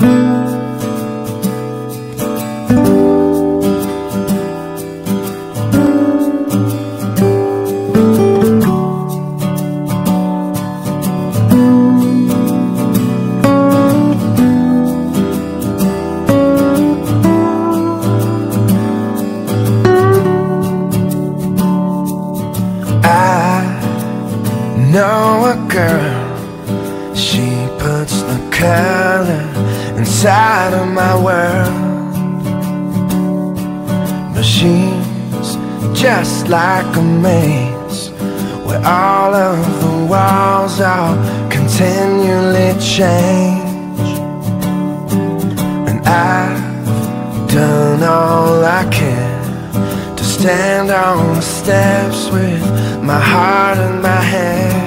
Know a girl, she puts the color inside of my world. But she's just like a maze, where all of the walls are continually change. And I've done all I can to stand on the steps with my heart in my hand.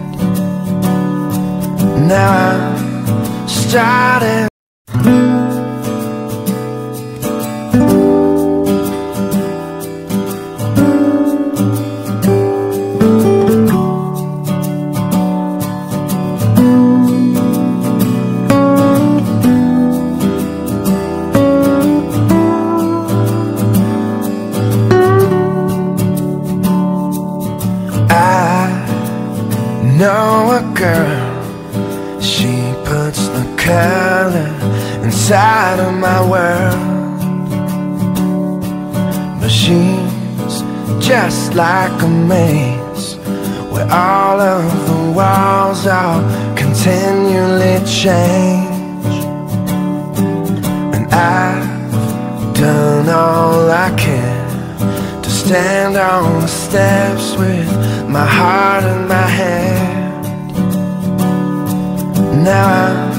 Now I'm starting. Know a girl, she puts the color inside of my world. But she's just like a maze, where all of the walls are continually change. And I've done all I can to stand on the steps with my heart in my hand. Now I'm